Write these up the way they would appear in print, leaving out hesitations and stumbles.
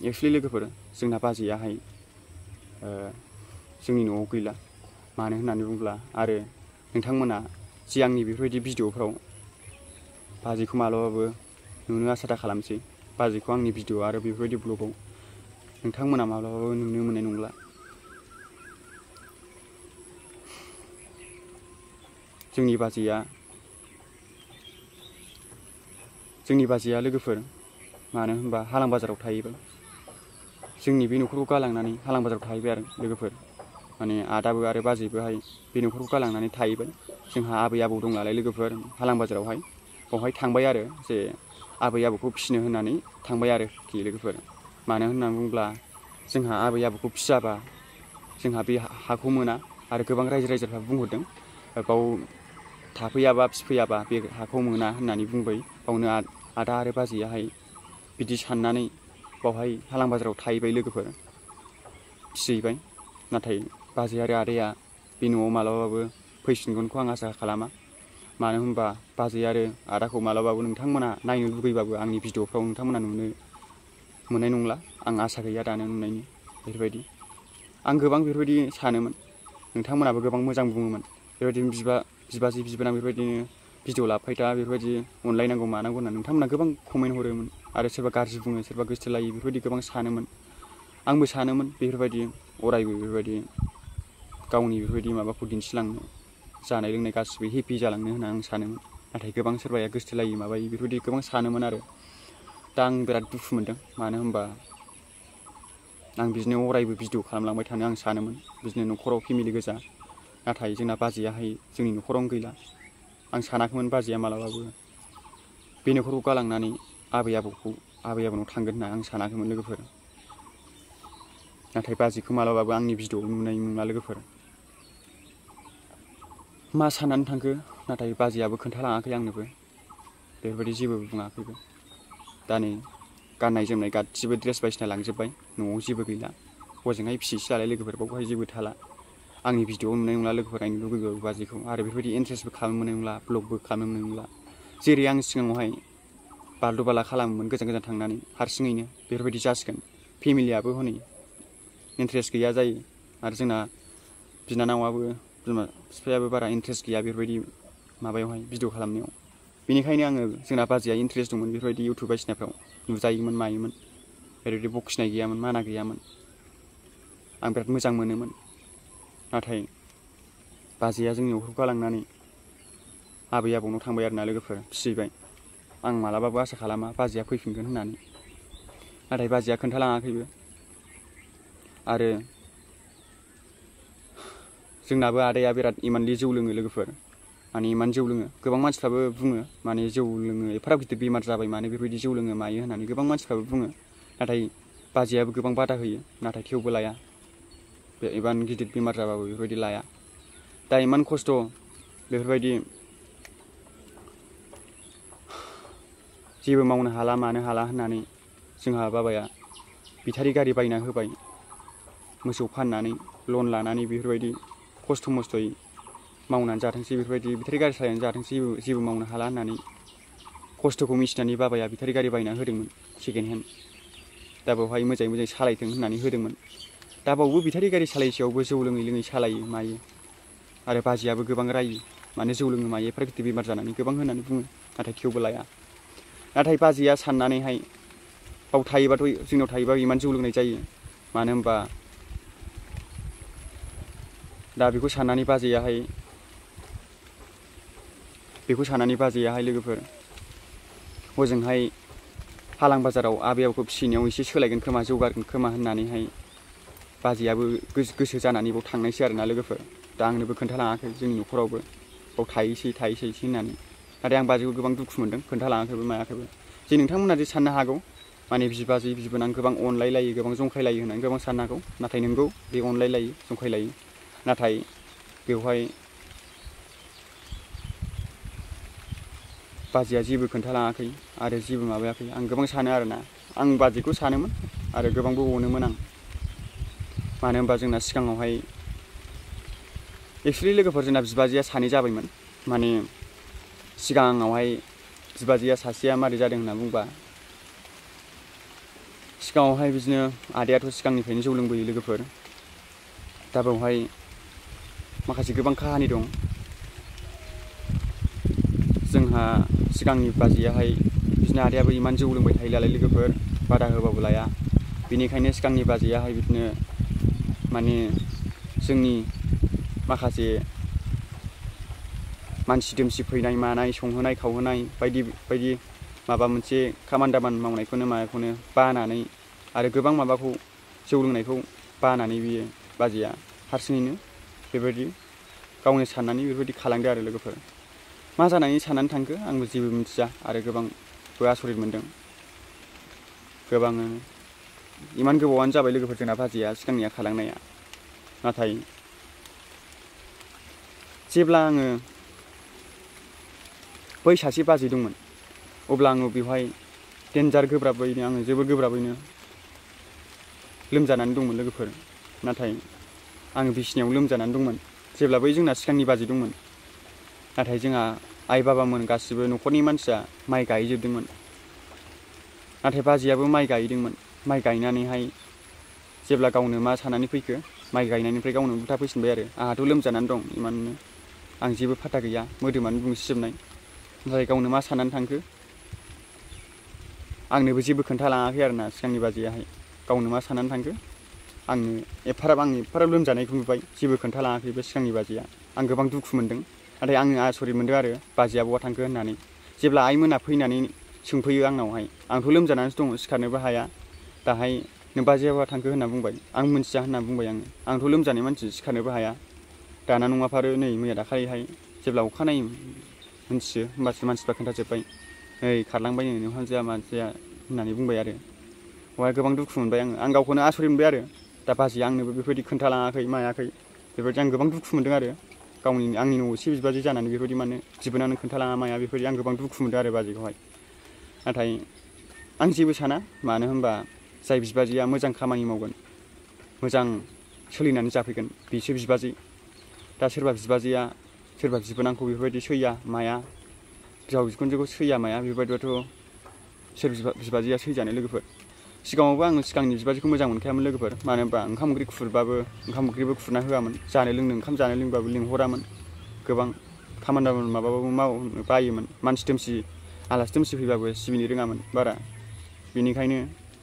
Actually लोगोफोर जोंना बाजैयाहाय जोंनि न'आव गैला मानो होननानै बुङोब्ला आरो नोंथांमोना जि आंनि बेफोरबायदि भिडिअफ्राव बाजैखौ मालाबाबो नुनो आसा दा खालामसै बाजैखौ आंनि भिडिअ आरो बेफोरबायदि ब्लगाव नोंथांमोना मालाबाबो नुनो मोननाय नंला जोंनि बाजैया लोगोफोर मानो होनबा हालां बाजाराव थाहैबाय जोंनि बे न'खरखौ गालांनानै हालां बाजाराव थाहैबाय आरो लोगोफोर माने आदाबो आरो बाजैबोहाय बे न'खरखौ गालांनानै थाहैबाय जोंहा आबै आबौ दं नालाय लोगोफोर हालां बाजारावहाय बावहाय थांबाय आरो जे आबै आबौखौ फिसिनो होननानै थांबाय आरोखि लोगोफोर मानो होननानै बुङोब्ला जोंहा आबै आबौखौ फिसियाबा जोंहा बे हाखौ मोना आरो गोबां रायजो राजाफ्रा बुंहरदों बाव थाफैयाबा फिफैयाबा बे हाखौ मोना होननानै बुंबाय बावनो आदा आरो बाजैयाहाय बिदि साननानै बावहाय हालां बाजाराव थाहैबाय लोगोफोर फिसिहैबाय नाथाय बाजै आरो आदाया बे न'आव मालाबाबो फैफिनगोनखौ आं आसा खालामा मानो होनबा बाजै आरो आदाखौ मालाबाबो नोंथांमोना नायनो लुगैबाबो आंनि भिडिअफ्राव नोंथांमोना नुनो मोननाय नंला आं आसा गैया दानो नुनायनि बेफोरबायदि आं गोबां बेफोरबायदि सानोमोन नोंथांमोनाबो गोबां मोजां बुङोमोन बेबायदिनो बिबाजै बिबोनां बेफोरबायदिनो भिडिअ लाफायदा बेफोरबायदि अनलायनांगौ मानांगौ होनना नोंथांमोना गोबां कमेन्ट हरोमोन आरो सोरबा गाज्रि बुङो सोरबा गोसथोलायो बेफोरबायदि गोबां सानोमोन आंबो सानोमोन बेफोरबायदि अरायबो बेफोरबायदि गावनि बेफोरबायदि माबाखौ दिन्थिलांनो जानाय लोंनाय गासिबो हेपि जालांनो होनना आं सानोमोन नाथाय गोबां सोरबाया गोसथोलायो माबायो बेफोरबायदि गोबां सानोमोन आरो दा आं बिराद दुखु मोनदों मानो होनबा आं बिदिनो अरायबो भिडिअ खालामलांबाय थानो आं सानोमोन बिदिनो न'खराव फेमिलि गोजा नाथाय जोंना बाजैयाहाय जोंनि न'खरावनो गैला आं सानाखैमोन बाजैया मालाबाबो बे न'खरखौ गालांनानै आबै आबौनाव थांगोन होनना आं सानाखैमोन लोगोफोर नाथाय बाजैखौ मालाबाबो आंनि भिडिअ नुनाय नंला लोगोफोर मा साननानै थांखो नाथाय बाजैयाबो खोन्थालाङाखै आंनोबो बेफोरबायदि जेबो बुङाखैबो दा नै गाननाय जोमनाय गासिबो ड्रेस बायदिसिना लांजोब्बाय न'आव जेबो गैला हजोंहाय फिसिसै नालाय लोगोफोर बावहाय जेबो थाला आंनि भिडिअ नुनाय नंला लोगोफोर नायनो लुगैबाबो बाजैखौ आरो बेफोरबायदि इन्ट्रेस्टबो खालामनो मोननाय नंला ब्लगबो खालामनो मोननाय नंला जेरै आं सिगाङावहाय बारलु बाला खालामोमोन गोजान गोजान थांनानै हारसिङैनो बेफोरबायदि जासिगोन फेमिलियाबो हनै इन्ट्रेस्ट गैया जायो आरो जोंना बिनानावाबो बिमा बिफायाबो बारा इन्ट्रेस्ट गैया बेफोरबायदि माबायावहाय भिडिअ खालामनायाव बेनिखायनो आङो जोंना बाजैया इन्ट्रेस्ट दंमोन बेफोरबायदि इउटुब बायदिसिनाफ्राव नुजायोमोन मायोमोन ओरैबायदि बखिनाय गैयामोन माना गैयामोन आं बिराद मोजां मोनोमोन नाथाय बाजैया जोंनि न'खरखौ गालांनानै आबै आबौनाव थांबाय आरोना लोगोफोर फिसिबाय आं मालाबाबो आसा खालामा बाजैया फैफिनगोन होननानै नाथाय बाजैया खोन्थालाङाखैबो आरो जोंनाबो आदाया बिराद इमानलि जौ लोङो लोगोफोर माने इमान जौ लोङो गोबां मानसिफ्राबो बुङो माने जौ लोङो एफाराब गिदिर बेमार जाबाय माने बेफोरबायदि जौ लोङो मायो होननानै गोबां मानसिफ्राबो बुङो नाथाय बाजैयाबो गोबां बादा होयो नाथाय थेवबो लाया बे इमान गिदिर बेमार जाबाबो बेफोरबायदि लाया दा इमान खस्थ' बेफोरबायदि जेबो मावनो हाला मानो हाला होननानै जोंहा बाबाया बेटारि गारि बायना होबाय मोसौ फाननानै लन लानानै बेफोरबायदि खस्थ' मस्थ'यै मावनानै जाथोंसै बेफोरबायदि बेटारि गारि सालायनानै जाथोंसै जेबो मावनो हाला होननानै खस्थ'खौ मिथिनानै बाबाया बेटारि गारि बायना होदोंमोन सेकेन्ड हेन्ड दा बेवहाय मोजाङै मोजां सालायथों होननानै होदोंमोन दा बावबो बेटारि गारि सालायसेयावबो जौ लोङै लोङै सालायो मायो आरो बाजैयाबो गोबां रायो माने जौ लोङो मायो एफाराब गिदिर बेमार जानानै गोबां होननानै बुङो नाथाय थेवबो लाया नाथाय बाजैया साननानैहाय बाव थायोबाथ' जोंनाव थायोबा इमान जौ लोंनाय जायो मानो होनबा दा बेखौ साननानै बाजैयाहाय लोगोफोर हजोंहाय हालां बाजाराव आबै आबौखौ फिसिनायाव एसे सोलायगोन खोमा जौगागोन खोमा होननानैहाय बाजैयाबो गोसो जानानै बाव थांनायसै आरोना लोगोफोर दा आंनोबो खोन्थालाङाखै जोंनि न'खरावबो बाव थाहैसै होननानै नाथाय आं बाजैखौ गोबां दुखु मोनदों खोन्थालाङाखैबो मायाखैबो जे नोंथांमोना जे साननो हागौ माने बिबाजै बिबोनां गोबां अनलायलायो गोबां जंखायलायो होननानै गोबां साननो हागौ नाथाय नोंगौ बे अनलायलायो जंखायलायो नाथाय बेवहाय बाजैया जेबो खोन्थालाङाखै आरो जेबो माबायाखै आं गोबां सानो आरोना आं बाजैखौ सानोमोन आरो गोबांबो अनोमोन आं मानो होनबा जोंना सिगाङावहाय एक्सुवेलि लोगोफोर जोंना बिबाजैया सानै जाबायमोन माने सिगाङावहाय बिबाजैया सासेया मारै जादों होनना बुंबा सिगाङावहाय बिदिनो आदायाथ' सिगांनिफ्रायनो जौ लोंबोयो लोगोफोर। दा बेवहाय माखासे गोबां काहानि दं। जोंहा सिगांनि बाजैयाहाय बिदिनो आदायाबो इमान जौ लोंबाय थायो नालाय लोगोफोर, बादा होबाबो लाया। बेनिखायनो सिगांनि बाजैयाहाय बिदिनो माने जोंनि माखासे मानसि दोमसि फैनाय मानाय, संहोनाय खावहोनाय बायदि बायदि माबा मोनसे खामानि दामानि मावनायखौनो माबाखौनो बानानै आरो गोबां माबाखौ जौ लोंनायखौ बानानै बियो बाजैया हारसिङैनो बेबायदि गावनो साननानै बेबायदि खालामदो आरो लोगोफोर। मा जानानै साननानै थांखो आंबो जेबो मिथिया आरो गोबांबो आसरित मोनदों। गोबाङानो इमान गोबावानो जाबाय लोगोफोर जोंना बाजैया सिगांनिया खालामनाया। नाथाय जेब्ला आङो बै सासे बाजै दंमोन अब्ला आङो बेवहाय डेन्जार गोब्राबैनो आङो जोबोर गोब्राबैनो लोमजानानै दंमोन लोगोफोर। नाथाय आङो बिसिनायाव लोमजानानै दंमोन जेब्ला बै जोंना सिगांनि बाजै दंमोन। नाथाय जोंहा आइ बाबामोन गासिबो न'खरनि मानसिया माइ गायजोबदोंमोन। नाथाय बाजैयाबो माइ गायदोंमोन। माइ गायनानैहाय जेब्ला गावनो मा सानानै फैखो, माइ गायनायनिफ्राय गावनो उल्था फैफिनबाय आरो। आंहाथ' लोमजानानै दं इमाननो, आं जेबो फाथा गैया, मोदोमानो बुंसिजोबनाय। ओमफ्राय गावनो मा साननानै थांखो, आंनोबो जेबो खोन्थालाङाखै आरोना सिगांनि बाजैयाहाय। गावनो मा साननानै थांखो, आं एफाराब लोमजानायखौ नुबाय, जेबो खोन्थालाङाखै बे सिगांनि बाजैया। आं गोबां दुखु मोनदों। नाथाय आङो आसरित मोनदों आरो बाजैया बहा थांखो होननानै। जेब्ला आइमोना फैनानै सोंफैयो आंनावहाय, आंथ' लोमजानानैसो दङ, सिखारनोबो हाया। दाहाय नों बाजैया बहा थांखो होनना बुंबाय। आं मिन्थिया होनना बुंबाय आंथ' लोमजानाय मानसि, सिखारनोबो हाया। दाना नङाबा आरो नै मैया दाखालिहाय जेब्ला अखानायै मिन्थियो होमबासो मानसिफ्रा खोन्थाजोब्बाय, नै खारलांबायनो नोंहाजोआ माजाया होननानै बुंबाय आरो। बेवहाय गोबां दुखु मोनबाय आं गावखौनो आसरित मोनबाय आरो। दा बाजैया आंनोबो बेफोरबायदि खोन्थालाङाखै मायाखै, बेबायदि आं गोबां दुखु मोनदों आरो। आंनि न'आव एसे बिबाजै जानानै बेबायदि माने बिबोनांनो खोन्थालाङा माया, बेफोरबायदि आं गोबां दुखु मोनदों आरो बाजैखौहाय। नाथाय आं जेबो साना, मानो होनबा जाय बिबाजैया मोजां खामानि मावगोन, मोजां सोलिनानै जाफैगोन, बिसो बिबाजै। दा सोरबा बिबाजैया सोरबा बिबोनांखौ बेफोरबायदि सैया माया, बिहाव बिखुनजोखौ सैया माया, बेबायदिबाथ' सोर बिबाजैया सैजानो लोगोफोर। सिगाङावबो आङो सिगांनि बिबाजैखौ मोजां मोनखायामोन लोगोफोर। मानो होनबा ओंखाम ओंख्रि खुरबाबो ओंखाम ओंख्रिबो खुरना होआमोन, जानो लोंनो ओंखाम जानो लोंबाबो लिंहरामोन। गोबां खामानि दामानि माबाबाबो मावनो बायोमोन। मानसि दोमसि आलासि दोमसि फैबाबो सिबिनो रोङामोन बारा। बेनिखायनो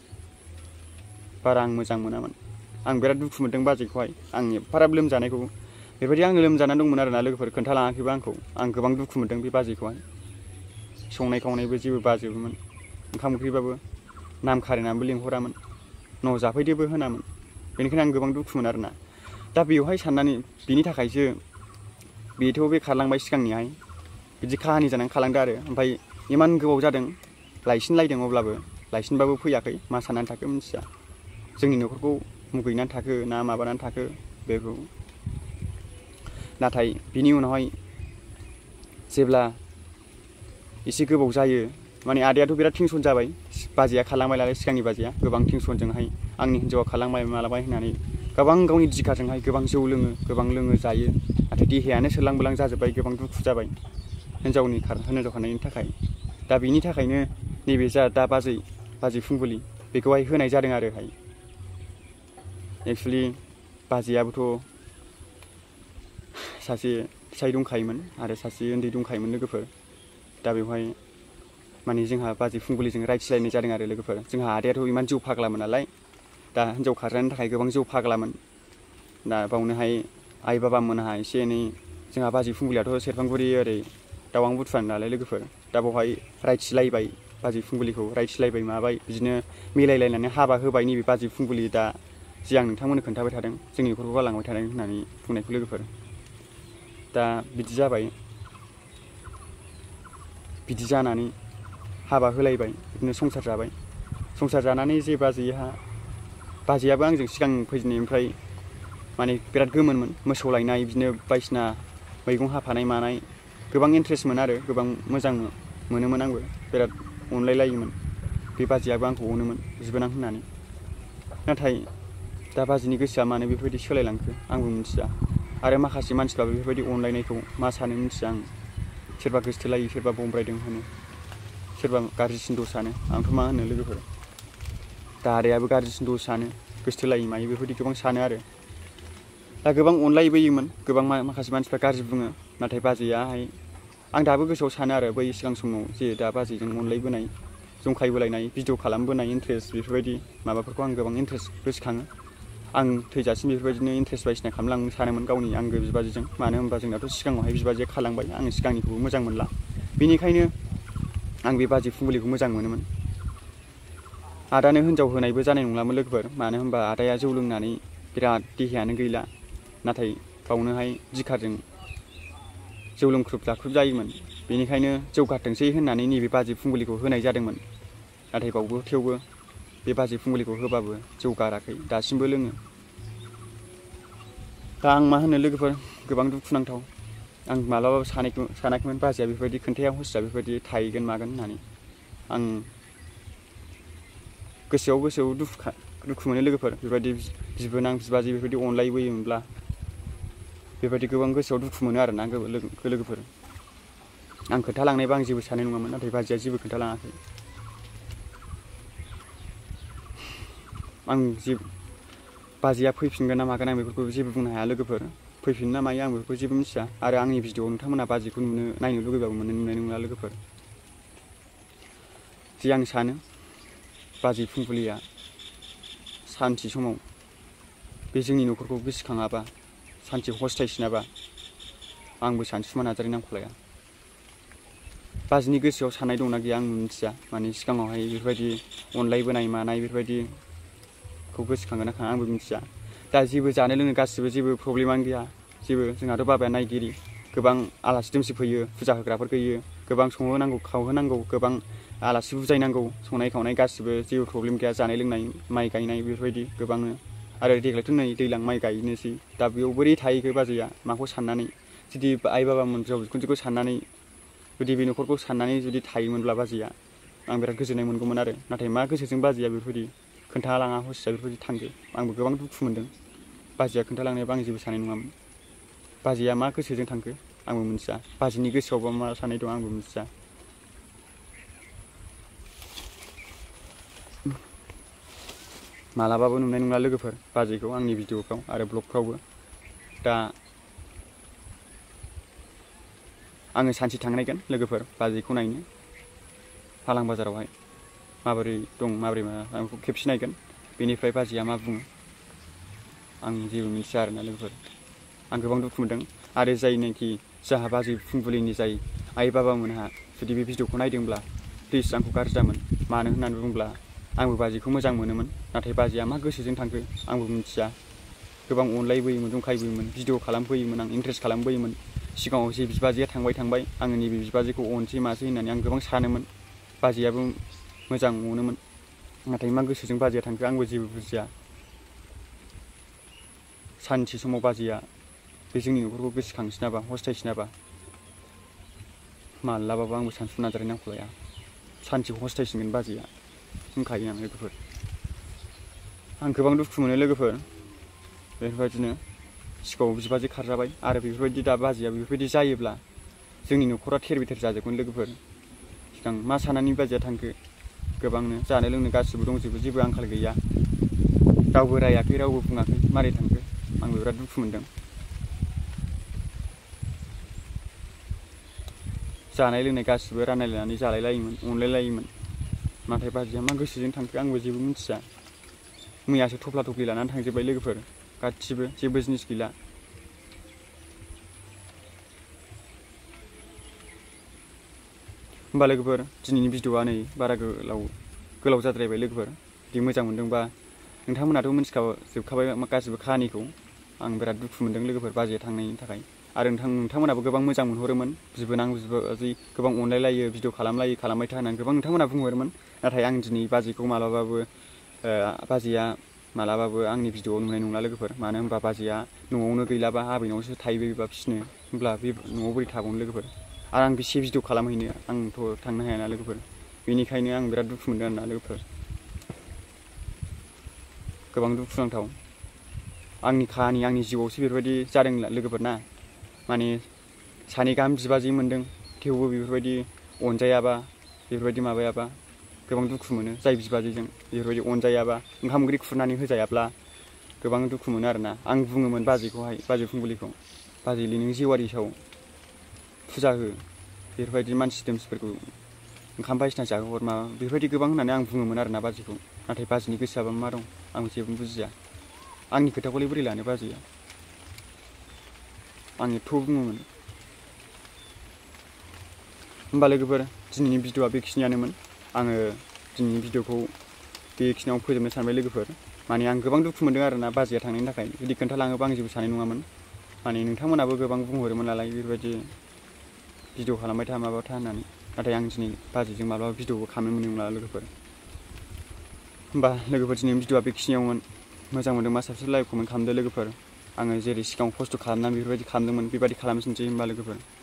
बारा आं मोजां मोनामोन। आं बिराद दुखु मोनदों बाजैखौहाय, आं एफाराब लोमजानायखौ। बेबायदि आङो लोमजानानै दंमोन आरोना लोगोफोर, खोन्थालाङाखैबा आंखौ। आं गोबां दुखु मोनदों बे बाजैखौहाय। संनाय खावनायबो जेबो बाजोबोमोन, ओंखाम ओंख्रिबाबो नाम खारिनानैबो लिंहरामोन, न' जाफैदोबो होनामोन। बेनिखायनो आं गोबां दुखुमोन आरोना। दा बेवहाय साननानै बिनि थाखायसो बेथ' बे खारलांबाय सिगांनिहाय, बिदि काहानि जानानै खालामदो आरो। ओमफ्राय इमान गोबाव जादों लायसिनलायदों, अब्लाबो लायसिनबाबो फैयाखै। मा साननानै थाखो मिथिया, जोंनि न'खरखौ मुगैनानै थाखो ना माबानानै थाखो बेखौ। नाथाय बिनि उनावहाय जेब्ला एसे गोबाव जायो, माने आदायाथ' बिराद टेनसन जाबाय। बाजैया खालामबाय नालाय सिगांनि बाजैया, गोबां टेनसनजोंहाय आंनि हिन्जावा खालामबाय मालाबाय होननानै गोबां गावनि दिखाजोंहाय गोबां जौ लोङो, गोबां लोङो जायो। नाथाय देहायानो सोरलां बोरलां जाजोब्बाय, गोबां दुखु जाबाय हिन्जाव खारनायनि थाखाय। दा बिनि थाखायनो नैबे जा दा बाजै फुंबिलि बेखौहाय होनाय जादों आरोहाय। एक्सुवेलि बाजैयाबोथ' सासे फिसाइ दंखायोमोन आरो सासे उन्दै दंखायोमोन लोगोफोर। दा बेवहाय माने जोंहा बाजै फुंबिलिजों रायथिलायनाय जादों आरो लोगोफोर। जोंहा आदायाथ' इमान जौ फाग्लामोन नालाय, दा हिन्जाव खारनायनि थाखाय गोबां जौ फाग्लामोन। दा बावनोहाय आइ बाबामोनहा एसे एनै, जोंहा बाजै फुंबिलियाथ' सेरफांगुरि ओरै दावां बुथुवान नालाय लोगोफोर। दा बावहाय रायथिलायबाय, बाजै फुंबिलिखौ रायथिलायबाय माबाय, बिदिनो मिलायलायनानै हाबा होबाय नैबे बाजै फुंबिलि दा जे आं नोंथांमोननो खोन्थाबाय थादों, जोंनि न'खरखौ गालांबाय थादों होननानै बुंनायखौ लोगोफोर। दा बिदि जाबाय, बिदि जानानै हाबा होलायबाय, बिदिनो संसार जाबाय। संसार जानानै जे बाजैयाबो आंजों सिगां फैजेननायनिफ्राय माने बिराद गोमोनमोन। मोसौ लायनाय, बिदिनो बायदिसिना मैगं हाफानाय मानाय गोबां इन्ट्रेस्टमोन आरो गोबां मोजां मोनोमोन। आंबो बिराद अनलायलायोमोन। बे बाजैयाबो आंखौ अनोमोन बिबोनां होननानै। नाथाय दा बाजैनि गोसोआ मानो बेफोरबायदि सोलायलांखो आंबो मिथिया। आरो माखासे मानसिफ्राबो बेफोरबायदि अनलायनायखौ मा सानो मिथिया आं। सोरबा गोसथोलायो, सोरबा बमब्रायदों होनो, सोरबा गाज्रिसिन दस सानो, आंथ' मा होनो लोगोफोर। दा आदायाबो गाज्रिसिन दस सानो गोसथोलायै मायो बेफोरबायदि गोबां सानो आरो दा गोबां अनलायबोयोमोन गोबां माखासे मानसिफ्रा गाज्रि बुङो नाथाय बाजैयाहाय आं दाबो गोसोआव सानो आरो बै सिगां समाव जे दा बाजैजों अनलायबोनाय जंखाय बोलायनाय भिडिअ खालामबोनाय इन्ट्रेस्ट बेफोरबायदि माबाफोरखौ आं गोबां इन्ट्रेस्ट गोसोखाङो आं थैजासिम बेफोरबायदिनो इन्ट्रेस्ट बायदिसिना खालामलांनो सानोमोन गावनि आंगो बिबाजैजों मानो होनबा जोंनाथ' सिगाङावहाय बिबाजैया खालांबाय आङो सिगांनिखौबो मोजां मोनला बेनिखायनो आं बे बाजै फुंबिलिखौ मोजां मोनोमोन आदानो हिनजाव होनायबो जानाय नंलामोन लोगोफोर मानो होनबा आदाया जौ लोंनानै बिराद देहायानो गैला नाथाय बावनोहाय बिखारजों जौ लोंख्रुब जाख्रुब जायोमोन बेनिखायनो जौगाथोंसै होननानै नैबे बाजै फुंबिलिखौ होनाय जादोंमोन नाथाय बावबो थेवबो बे बाजै फुंबिलिखौ होबाबो जौ गाराखै दासिमबो लोङो दा आं मा होनो लोगोफोर गोबां दुखुनांथाव आं मालाबाबो सानाखैमोन बाजैया बेफोरबायदि खोन्थाया हसिया बेफोरबायदि थाहैगोन मागोन होननानै आं गोसोआव दुखु मोनो लोगोफोर बेबायदि बिबोनां बिबाजै बेफोरबायदि अनलायबोयोमोनब्ला बेबायदि गोबां गोसोआव दुखु मोनो आरोना लोगोफोर आं खोन्थालांनायबा आं जेबो साननाय नङामोन नाथाय बाजैया जेबो खोन्थालाङाखै आं बाजैया फैफिनगोन ना मागोन आं बेफोरखौ जेबो बुंनो हाया लोगोफोर फैफिन ना मायो आं बेफोरखौ जेबो मिथिया आरो आंनि भिडिअ'आव नोंथांमोना बाजैखौ नायनो लुगैबाबो नुनाय नंला लोगोफोर जे आं सानो बाजै फुंबिलिया सानसे समाव बे जोंनि न'खरखौ गोसोखाङाबा सानसे हस्थायफिनाबा आंबो सानसुमा नार्जारि नांखौ बाजैनि गोसोआव साननाय दंना गैया आं मिथिया माने सिगाङावहाय बेफोरबायदि अनलायबोनाय मानाय बेफोरबायदिखौ गोसोखांगोन ना खाङा आंबो मिथिया दा जेबो जानो लोंनो गासिबो जेबो प्रब्लेमानो गैया जेबो जोंहाथ' बाबाया नायगिरि गोबां आलासि दुमसि फैयो फुजा होग्राफोर फैयो गोबां संहोनांगौ खावहोनांगौ गोबां आलासि बुजायनांगौ संनाय खावनाय गासिबो जेबो प्रब्लेम गैया जानाय लोंनाय माइ गायनाय बेफोरबायदि गोबांनो आरो देग्लायथ' नै दैज्लां माइ गायनोसै दा बेयाव बोरै थाहैखो बाजैया माखौ साननानै जुदि आइ बाबामोन बिहाव बिखुनजोखौ साननानै जुदि बे न'खरखौ साननानै जुदि थायोमोनब्ला बाजैया आं बिराद गोजोननाय मोनगौमोन आरो नाथाय मा गोसोजों बाजैया बेफोरबायदि खोन्थालाङा हसिया बेफोरबायदि थांखो आंबो गोबां दुखु मोनदों बाजैया खोन्थालांनायबा आं जेबो साननाय नङामोन बाजैया मा गोसोजों थांखो आंबो मिथिया बाजैनि गोसोआवबा मा साननाय दं आंबो मिथिया मालाबाबो नुनाय नंला लोगोफोर बाजैखौ आंनि भिडिअफ्राव आरो ब्लगफ्रावबो दा आङो सानसे थांनायगोन लोगोफोर बाजैखौ नायनो हालां बाजारावहाय माबोरै दं माबोरै मा आं बेखौ खेबसे नायगोन बेनिफ्राय बाजैया मा बुङो आं जेबो मिथिया आरोना लोगोफोर आं गोबां दुखु मोनदों आरो जायनाखि जाहा बाजै फुंबिलिनि जाय आइ बाबामोनहा जुदि बे भिडिअखौ नायदोंब्ला प्लिज आंखौ गाज्रि दामोन मानो होननानै बुङोब्ला आंबो बाजैखौ मोजां मोनोमोन नाथाय बाजैया मा गोसोजों थांखो आंबो मिथिया गोबां अनलायबोयोमोन जंखायबोयोमोन भिडिअ खालामफैयोमोन आं इन्ट्रेस्ट खालामबोयोमोन सिगाङाव जे बिबाजैया थांबाय आङो नैबे बिबाजैखौ अनसै मासै होननानै आं गोबां सानोमोन बाजैयाबो मोजां अनोमोन नाथाय मा गोसोजों बाजैया थांखो आंबो जेबो बुजिया सानसे समाव बाजैया बे जोंनि न'खरखौ गोसोखांसिनाबा हस्थायसिनाबा मालाबाबो आंबो सानसुमा नार्जारि नामखौ लाया सानसे हस्थायसिगोन बाजैया होनखायो आं लोगोफोर आं गोबां दुखु मोनो लोगोफोर बेफोरबायदिनो सिगाङाव बिबाजै खारजाबाय आरो बेफोरबायदि दा बाजैया बेफोरबायदि जायोब्ला जोंनि न'खरा थेर बेथेर जाजोबगोन लोगोफोर सिगां मा साननानै बाजैया थांखो गोबांनो जानो लोंनो गासिबो दंजोबो जेबो आंखाल गैया रावबो रायाखै रावबो बुङाखै मारै थांखो आंबो बिराद दुखु मोनदों जानाय लोंनाय गासिबो रानलायनानै जालायलायोमोन अनलायलायोमोन नाथाय बाजैया मा गोसोजों थांखो आंबो जेबो मिथिया मैयासो थफ्ला थफ्लि लानानै थांजोब्बाय लोगोफोर गासिबो जेबो जिनिस गैला होमबा लोगोफोर दिनैनि भिडिअआ नै बारा गोलाव जाद्रायबाय लोगोफोर जुदि मोजां मोनदोंबा नोंथांमोनाथ' मिथिखाजोबखाबाय गासिबो खाहानिखौ आं बिराद दुखु मोनदों लोगोफोर बाजैया थांनायनि थाखाय आरो नोंथांमोनाबो गोबां मोजां मोनहरोमोन बिबोनां बिबाजै गोबां अनलायलायो भिडिअ खालामलायो खालामबाय था होननानै गोबां नोंथांमोना बुंहरोमोन नाथाय आं दिनै बाजैखौ बाजैया मालाबाबो आंनि भिडिअआव नुनाय नंला लोगोफोर मानो होनबा बाजैया न'आवनो गैलाबा आबैनावसो थाहैबायबा फिसिनो होनब्ला बे न'आव बोरै थाबावनो लोगोफोर आरो आं बेसे भिडिअ खालामहैनो आंथ' थांनो हायाना लोगोफोर बेनिखायनो आं बिराद दुखु मोनदों आरोना लोगोफोर गोबां दुखुनांथाव आंनि खाहानि आंनि जिउआवसो बेफोरबायदि जादों लोगोफोर ना माने सानै गाहाम बिबाजै मोनदों थेवबो बेफोरबायदि अनजायाबा बेफोरबायदि माबायाबा गोबां दुखु मोनो जाय बिबाजैजों बेफोरबायदि अनजायाबा ओंखाम ओंख्रि खुरनानै होजायाब्ला गोबां दुखु मोनो आरोना आं बुङोमोन बाजैखौहाय बाजै फुंबिलिखौ बाजैलै नों जेवारि साव फुजा हो बेफोरबायदि मानसि दोमसिफोरखौ ओंखाम बायदिसिना जाहोहर माबा बेफोरबायदि गोबां होननानै आं बुङोमोन आरोना बाजैखौ नाथाय बाजैनि गोसोआबा मा दं आं जेबो बुजिया आंनि खोथाखौलाय बोरै लानो बाजैया आं एथ' बुङोमोन होमबा लोगोफोर दिनैनि भिडिअआ बेखिनियानोमोन आङो दिनैनि भिडिअखौ बेखिनियाव फोजोबनो सानबाय लोगोफोर माने आं गोबां दुखु मोनदों आरोना बाजैया थांनायनि थाखाय जुदि खोन्थालाङोबा आं जेबो साननाय नङामोन माने नोंथांमोनाबो गोबां बुंहरोमोन नालाय बेफोरबायदि भिडिअ खालामबाय था माबा था होननानै नाथाय आं दिनै बाजैजों माब्लाबा भिडिअबो खालामनो मोननाय नंला लोगोफोर होमबा लोगोफोर दिनैनि भिडिअआ बेखिनियावमोन मोजां मोनदोंबा साबस्क्राइब लाइक कमेन्ट खालामदो लोगोफोर आङो जेरै सिगाङाव खस्थ' खालामनानै बेफोरबायदि खालामदोंमोन बेबायदि खालामफिनसै होमबा लोगोफोर